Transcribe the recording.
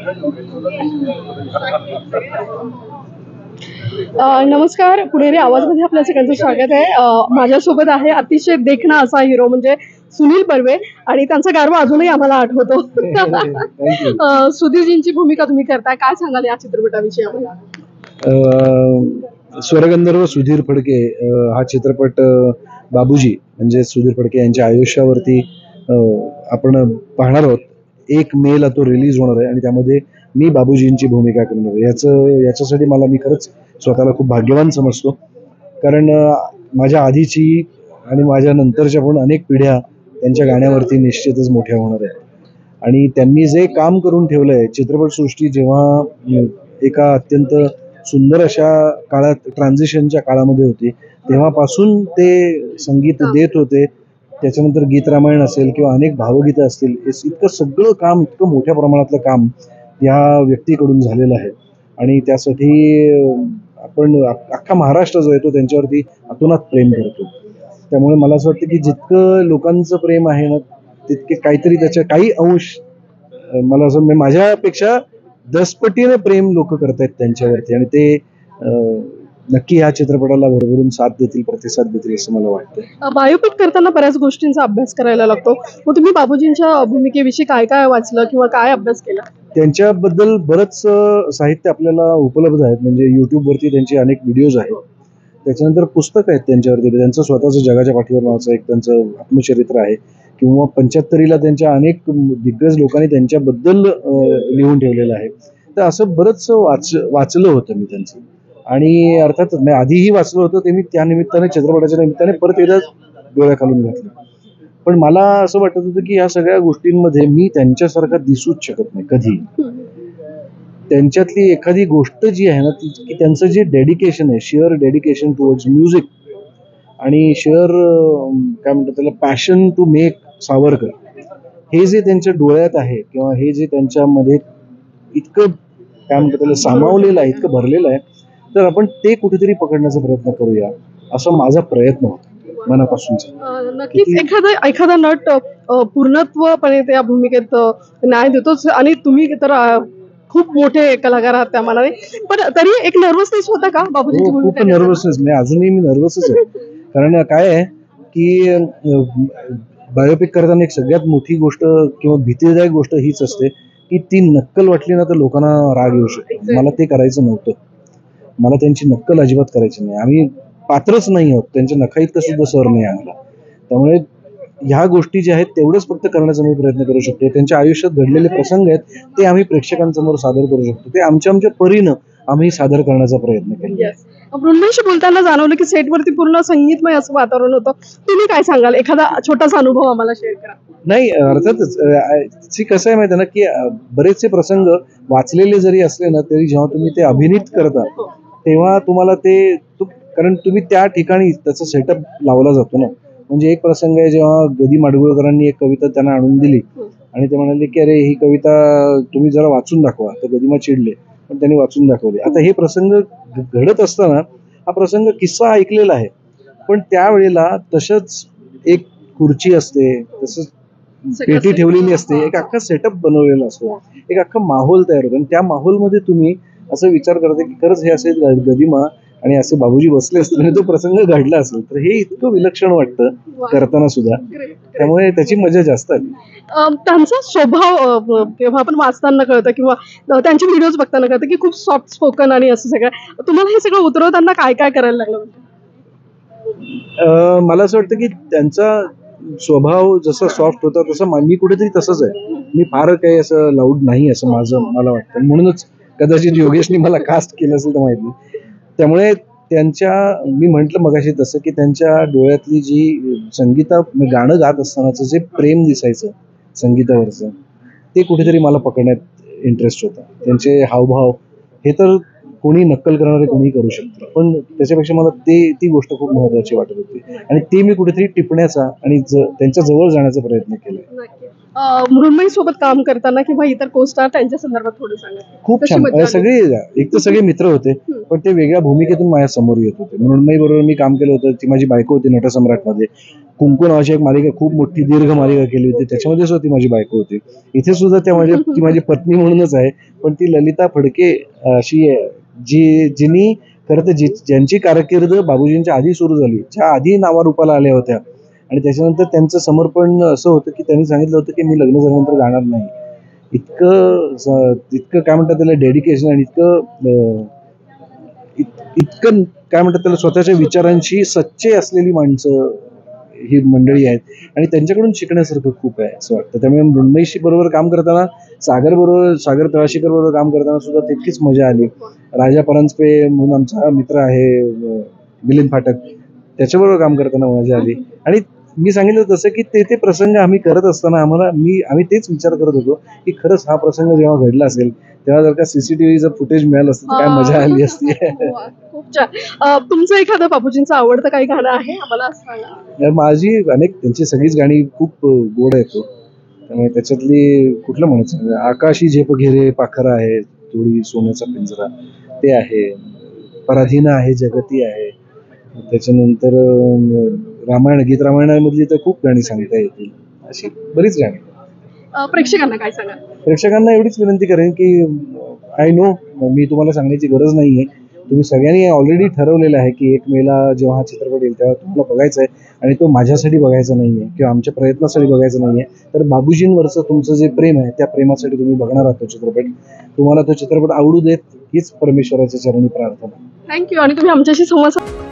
नमस्कार, पुणेरी आवाजमध्ये आपल्या सगळ्यांचं स्वागत आहे. माझ्यासोबत आहे अतिशय देखणा असा हिरो म्हणजे सुनील बर्वे आणि त्यांचा गारवा अजूनही आम्हाला आठवतो. सुधीरजींची भूमिका तुम्ही करताय, काय सांगाल या चित्रपटाविषयी आम्हाला? स्वरगंधर्व सुधीर फडके हा चित्रपट बाबूजी म्हणजे सुधीर फडके यांच्या आयुष्यावरती आपण पाहणार आहोत. 1 मेला तो रिलीज होणार आहे आणि त्यामध्ये मी बाबूजींची भूमिका करणार आहे. याच्यासाठी मी खरंच स्वतःला खूप भाग्यवान समजतो, कारण माझ्या आधीची आणि माझ्या नंतरच्या पण अनेक पिढ्या त्यांच्या गाण्यावरती निश्चितच मोठ्या होणार आहेत. आणि त्यांनी जे काम करून ठेवलंय चित्रपटसृष्टी, जेव्हा एका अत्यंत सुंदर अशा काळात ट्रान्झिशनच्या काळामध्ये होती, तेव्हापासून ते संगीत देत होते. त्याच्यानंतर गीत रामायण असेल किंवा अनेक भावगीतं असतील, इतकं सगळं काम, इतकं मोठ्या प्रमाणातलं काम या व्यक्तीकडून झालेलं आहे. आणि त्यासाठी आपण अख्खा महाराष्ट्र जो आहे तो त्यांच्यावरती अतोनात प्रेम करतो. त्यामुळे मला असं वाटतं की जितकं लोकांचं प्रेम आहे ना, तितके काहीतरी त्याच्या काही अंश मला असं माझ्यापेक्षा 10 पटीने प्रेम लोक करतायत त्यांच्यावरती, आणि ते नक्की ह्या चित्रपटाला भरभरून साथ देतील, प्रतिसाद देतील असं मला वाटतं. बायोपिक करताना बऱ्याच गोष्टींचा अभ्यास करायला लागतो. मग तुम्ही बाबूजींच्या भूमिकेविषयी काय काय वाचलं किंवा काय अभ्यास केला? त्यांच्याबद्दल बरंच साहित्य आपल्याला उपलब्ध आहेत. म्हणजे युट्यूबवरती त्यांचे अनेक व्हिडिओज आहेत. त्याच्यानंतर पुस्तक आहेत त्यांच्यावरती. त्यांचं स्वतःचं जगाच्या पाठीवर नावाचं एक त्यांचं आत्मचरित्र आहे, किंवा 75ला त्यांच्या अनेक दिग्गज लोकांनी त्यांच्याबद्दल लिहून ठेवलेलं आहे. तर असं बरंच वाचलं होतं मी त्यांचं. आणि अर्थात मी आधीही वाचलं होतं, ते मी त्या निमित्ताने, चित्रपटाच्या निमित्ताने परत एकदा डोळ्याखालून घातलं. पण मला असं वाटत होतं की या सगळ्या गोष्टींमध्ये मी त्यांच्यासारखा दिसूच शकत नाही कधी. त्यांच्यातली एखादी गोष्ट जी आहे ना, की त्यांचं जे डेडिकेशन आहे, शेअर डेडिकेशन टुवर्ड्स म्युझिक, आणि शेअर काय म्हणतात त्याला, पॅशन टू मेक सावरकर, हे जे त्यांच्या डोळ्यात आहे किंवा हे जे त्यांच्यामध्ये इतकं काय म्हणतात त्याला सामावलेलं आहे, इतकं भरलेलं आहे, तर आपण ते कुठेतरी पकडण्याचा प्रयत्न करूया, असा माझा प्रयत्न होता मनापासूनचा. नक्कीच एखादा नट पूर्णत्वपणे त्या भूमिकेत न्याय देतोच, आणि तुम्ही तर खूप मोठे कलाकार आहात त्या मानाने, पण तरी एक नर्वसनेस होता का बाबूजींची भूमिका? खूप नर्वसनेस, मी अजूनही नर्वसच आहे. कारण काय आहे की बायोपिक करताना एक सगळ्यात मोठी गोष्ट किंवा भीतीदायक गोष्ट हीच असते की ती नक्कल वाटली ना तर लोकांना राग येऊ शकतो. मला ते करायचं नव्हतं. मला त्यांची नक्कल अजिबात करायची नाही. आम्ही पात्रच नाही आहोत, त्यांच्या नखा इतकं सुद्धा सर नाही आम्हाला. त्यामुळे ह्या गोष्टी ज्या आहेत तेवढंच फक्त करण्याचा मी प्रयत्न करू शकतो. त्यांच्या आयुष्यात घडलेले प्रसंग आहेत ते आम्ही प्रेक्षकांसमोर सादर करू शकतो. ते आमच्या परीनं आम्ही सादर करण्याचा प्रयत्न केला. मृण्मयीशी बोलताना जाणवलं की सेटवरती पूर्ण संगीतमय असं वातावरण होतं. तुम्ही काय सांगाल? एखादा छोटासा अनुभव आम्हाला शेअर करा. नाही, अर्थातच कसं आहे माहिती आहे ना, की बरेचसे प्रसंग वाचलेले जरी असले ना, तरी जेव्हा तुम्ही ते अभिनीत करता तेव्हा तुम्हाला कारण तुम्ही त्या ठिकाणी त्याचा सेटअप लावला जातो ना. म्हणजे एक प्रसंग आहे, जेव्हा गदी माडगुळकरांनी एक कविता त्यांना आणून दिली आणि ते म्हणाले की अरे ही कविता तुम्ही जरा वाचून दाखवा. तर गदिमा चिडले, पण त्यांनी वाचून दाखवली. आता हे प्रसंग घडत असताना हा प्रसंग किस्सा ऐकलेला आहे, पण त्यावेळेला तसंच एक खुर्ची असते, तसंच पेटी ठेवलेली असते, एक अख्खा सेटअप बनवलेला असतो, एक अख्खा माहोल तयार होतो, आणि त्या माहोलमध्ये तुम्ही असं विचार करता की खरंच हे असे गदिमा आणि असे बाबूजी बसले असतील आणि तो प्रसंग घडला असेल, तर हे इतकं विलक्षण वाटतं करताना सुद्धा. त्यामुळे त्याची मजा जास्त आली. त्यांचा स्वभाव तेव्हा आपण वाचताना कळतं किंवा त्यांचे व्हिडिओज बघताना कळतं की खूप सॉफ्ट स्पोकन आणि असं सगळं. तुम्हाला हे सगळं उतरवताना काय काय करायला लागलं? मला असं वाटतं की त्यांचा स्वभाव जसा सॉफ्ट होता तसं मी कुठेतरी तसंच आहे. मी फार काही असं लाऊड नाही असं मला वाटतं. म्हणूनच कदाचित योगेशनी मला कास्ट केलं असेल तर माहित नाही. त्यामुळे मी म्हटलं मगाशी तसं की त्यांच्या डोळ्यातली जी गाणं गात असतानाचं जे प्रेम दिसायचं संगीतावरचं, ते कुठेतरी मला पकडण्यात इंटरेस्ट होता. त्यांचे हावभाव हे तर कोणी नक्कल करणारे कोणी करू शकतं, पण त्याच्यापेक्षा मला ती गोष्ट खूप महत्वाची वाटत होती, आणि ते मी कुठेतरी टिपण्याचा आणि त्यांच्या जवळ जाण्याचा प्रयत्न केला. मृण्मयी सोबत काम करताना किंवा इतर कोस्टार त्यांच्या संदर्भात थोडं सांगा. खूप छान. एक तर सगळे मित्र होते, पण ते वेगळ्या भूमिकेतून माझ्या समोर येत होते. मृण्मयी बरोबर मी काम केलं होतं, ती माझी बायको होती नटसम्राटमध्ये. कुंकू नावाची एक मालिका, खूप मोठी दीर्घ मालिका केली होती, त्याच्यामध्ये सुद्धा ती माझी बायको होती. इथे सुद्धा ती माझी पत्नी म्हणूनच आहे, पण ती ललिता फडके अशी आहे, जिनी खरं तर ज्यांची कारकीर्द बाबूजींच्या आधी सुरू झाली, ज्या आधी नावारूपाला आल्या होत्या, आणि त्याच्यानंतर त्यांचं समर्पण असं होतं की त्यांनी सांगितलं होतं की मी लग्न झाल्यानंतर गाणार नाही. इतकं काय म्हणतात त्याला डेडिकेशन, आणि इतकं काय म्हणतात त्याला स्वतःच्या विचारांशी सच्चे असलेली माणसं ही मंडळी आहेत, आणि त्यांच्याकडून शिकण्यासारखं खूप आहे असं वाटतं. त्यामुळे मृण्मयी बरोबर काम करताना, सागर तळाशीकर बरोबर काम करताना सुद्धा तितकीच मजा आली. राजा परांजपे म्हणून आमचा मित्र आहे, मिलिंद फाटक, त्याच्याबरोबर काम करताना मजा आली. आणि मी सांगितलं तसं की ते प्रसंग आम्ही करत असताना आम्ही तेच विचार करत होतो की खरंच हा प्रसंग जेव्हा घडला असेल तेव्हा जर का सीसीटीव्हीचं फुटेज मिळालं असतं तर काय मजा आली असती. खूप छान. तुमचं एखादं बाबूजींचं आवडतं काही गाणं आहे आम्हाला सांगा. माझी त्यांची सगळीच गाणी खूप गोड आहेत. त्यामुळे त्याच्यातली कुठलं म्हणायचं, आकाशी झेप घेरे पाखरा आहे, थोडी सोन्याचा पिंजरा, ते आहे. पराधीन आहे, जगती आहे. त्याच्यानंतर गीत रामायणामधली तर खूप गाणी सांगता येतील, अशी बरीच गाणी. प्रेक्षकांना काय सांगा. प्रेक्षकांना एवढीच विनंती करेन की आय नो, मी तुम्हाला सांगण्याची गरज नाहीये, तुम्ही सगळ्यांनी ऑलरेडी ठरवलेलं आहे की 1 मेला जेव्हा हा चित्रपट येईल तेव्हा तुम्हाला बघायचा आहे, आणि तो माझ्यासाठी बघायचा नाहीये किंवा आमच्या प्रयत्नासाठी बघायचा नाहीये, तर बाबूजींवरचं तुमचं जे प्रेम आहे त्या प्रेमासाठी तुम्ही बघणार आहात तो चित्रपट. तुम्हाला तो चित्रपट आवडू देत हीच परमेश्वराच्या चरणी प्रार्थना. थँक्यू. आणि तुम्ही आमच्याशी संवाद